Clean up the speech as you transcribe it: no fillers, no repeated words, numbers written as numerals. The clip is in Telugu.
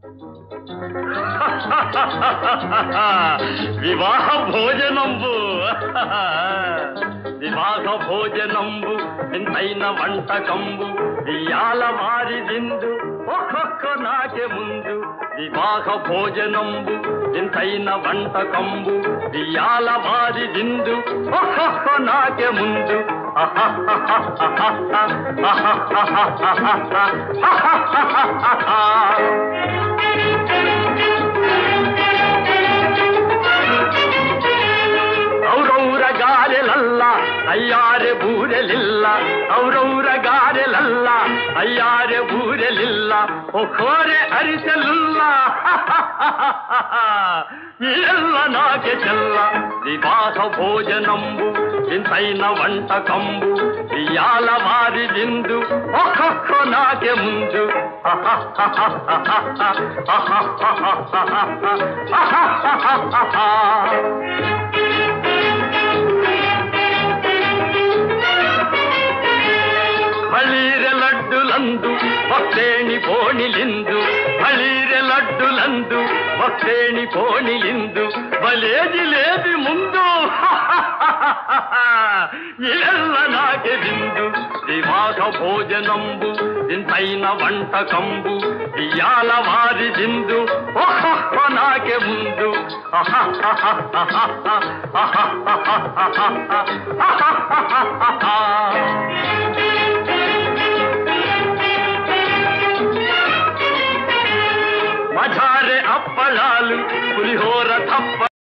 వివాహ భోజనంబు వివాహ భోజనంబు ఎంతైన వంటకంబు ఇయాల వారి దిందు ఒక్కొక్క నాకే ముందు వివాహ భోజనంబు ఎంతైన వంటకంబు ఇయాల వారి దిందు ఒక్కొక్క నాకే ముందు ఔరౌర గారెలల్ల అయ్యారె బూరెలిల్ల ఔరౌర గారెలల్ల అయ్యారె బూరెలిల్ల ఒక్కోరె అరిసెలుల్ల ಎಲ್ಲ ನಾಗೆ ಚೆಲ್ಲ ವಿವಾಹ ಭೋಜನಂಬು ಇಂತೈನ వంటకంబు ఇయాల వారిదిందు ఒక్కొక్క నాకే ముందు బళీరె లడ్డులందు భక్తేణి పోణిలిందు బళీరె లడ్డులందు భక్తేణి పోణిలిందు బలేది లేది ముందు ಎಲ್ಲ నాకే విందు వివాహ భోజనంబు ఇంతైన వంటకంబు ఇయాల వారి దిందు ఒక్కొక్క నాకే ముందు మజారే అప్పళాలు పులిహోర తప్ప